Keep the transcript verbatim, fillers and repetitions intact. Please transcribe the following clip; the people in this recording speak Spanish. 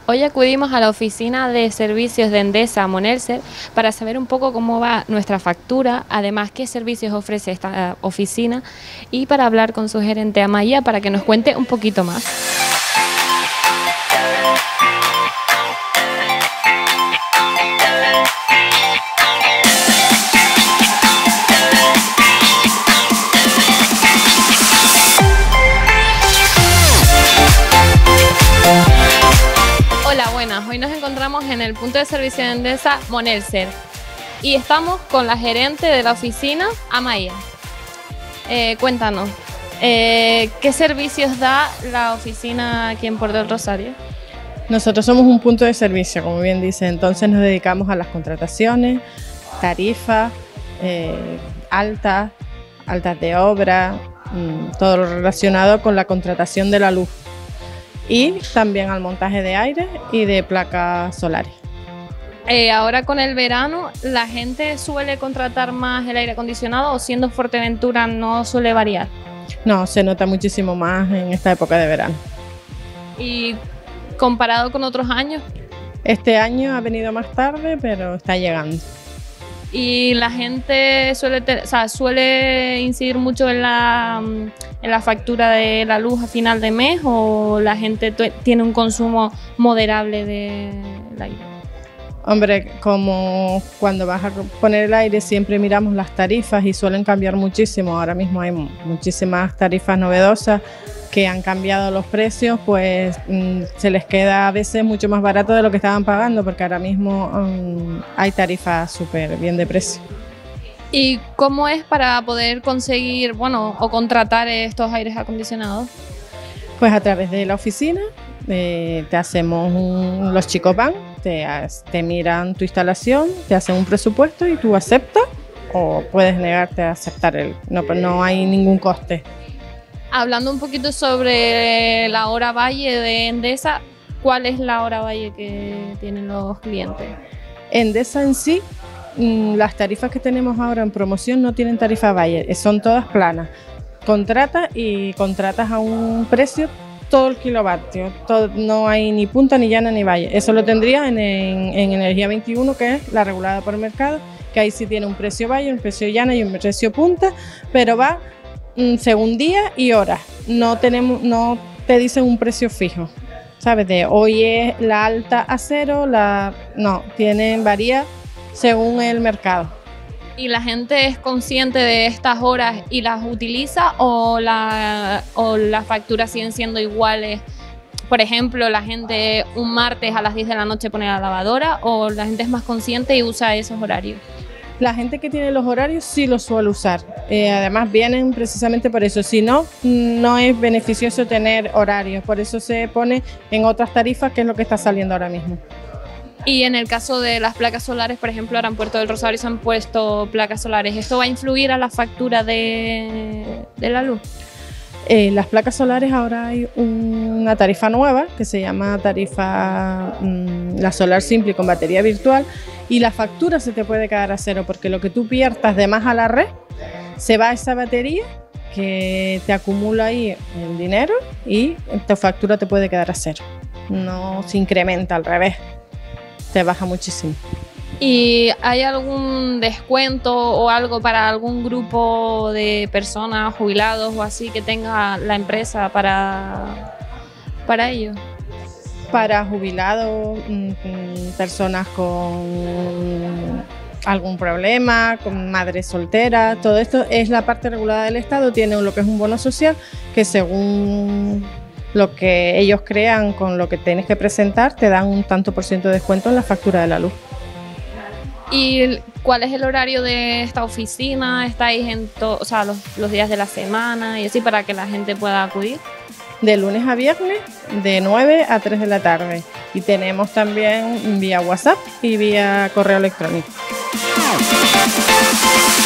Hoy acudimos a la oficina de servicios de Endesa Monelser para saber un poco cómo va nuestra factura, además qué servicios ofrece esta oficina y para hablar con su gerente Amaya para que nos cuente un poquito más. Hola, buenas. Hoy nos encontramos en el punto de servicio de Endesa Monelser y estamos con la gerente de la oficina, Amaya. Eh, cuéntanos, eh, ¿qué servicios da la oficina aquí en Puerto del Rosario? Nosotros somos un punto de servicio, como bien dice, entonces nos dedicamos a las contrataciones, tarifas, eh, altas, altas de obra, mmm, todo lo relacionado con la contratación de la luz. Y también al montaje de aire y de placas solares. Eh, ahora con el verano, ¿la gente suele contratar más el aire acondicionado o siendo Fuerteventura no suele variar? No, se nota muchísimo más en esta época de verano. ¿Y comparado con otros años? Este año ha venido más tarde, pero está llegando. ¿Y la gente suele, o sea, suele incidir mucho en la, en la factura de la luz a final de mes o la gente tiene un consumo moderable de aire? Hombre, como cuando vas a poner el aire siempre miramos las tarifas y suelen cambiar muchísimo. Ahora mismo hay muchísimas tarifas novedosas que han cambiado los precios, pues mmm, se les queda a veces mucho más barato de lo que estaban pagando, porque ahora mismo mmm, hay tarifas súper bien de precio. ¿Y cómo es para poder conseguir, bueno, o contratar estos aires acondicionados? Pues a través de la oficina, eh, te hacemos un, los chicos van, te, te miran tu instalación, te hacen un presupuesto y tú aceptas o puedes negarte a aceptar el, no, no hay ningún coste. Hablando un poquito sobre la hora valle de Endesa, ¿cuál es la hora valle que tienen los clientes? Endesa en sí, las tarifas que tenemos ahora en promoción no tienen tarifa valle, son todas planas. Contratas y contratas a un precio todo el kilovatio, todo, no hay ni punta, ni llana, ni valle. Eso lo tendría en, en, en Energía veintiuno, que es la regulada por mercado, que ahí sí tiene un precio valle, un precio llana y un precio punta, pero va según día y hora, no tenemos, no te dicen un precio fijo, ¿sabes? De hoy es la alta a cero, la no, tienen, varía según el mercado. ¿Y la gente es consciente de estas horas y las utiliza o, la, o las facturas siguen siendo iguales? Por ejemplo, la gente un martes a las diez de la noche pone la lavadora o la gente es más consciente y usa esos horarios. La gente que tiene los horarios sí los suele usar, eh, además vienen precisamente por eso, si no, no es beneficioso tener horarios, por eso se pone en otras tarifas, que es lo que está saliendo ahora mismo. Y en el caso de las placas solares, por ejemplo, ahora en Puerto del Rosario se han puesto placas solares, ¿esto va a influir a la factura de, de la luz? Eh, las placas solares ahora hay una tarifa nueva que se llama tarifa mmm, la Solar Simple con batería virtual y la factura se te puede quedar a cero porque lo que tú pierdas de más a la red se va a esa batería que te acumula ahí el dinero y tu factura te puede quedar a cero, no se incrementa, al revés, te baja muchísimo. ¿Y hay algún descuento o algo para algún grupo de personas, jubilados o así que tenga la empresa para, para ello? Para jubilados, personas con algún problema, con madres solteras, todo esto es la parte regulada del Estado, tiene lo que es un bono social que según lo que ellos crean con lo que tienes que presentar te dan un tanto por ciento de descuento en la factura de la luz. ¿Y cuál es el horario de esta oficina? ¿Estáis en to, o sea, los, los días de la semana y así para que la gente pueda acudir? De lunes a viernes, de nueve a tres de la tarde. Y tenemos también vía WhatsApp y vía correo electrónico.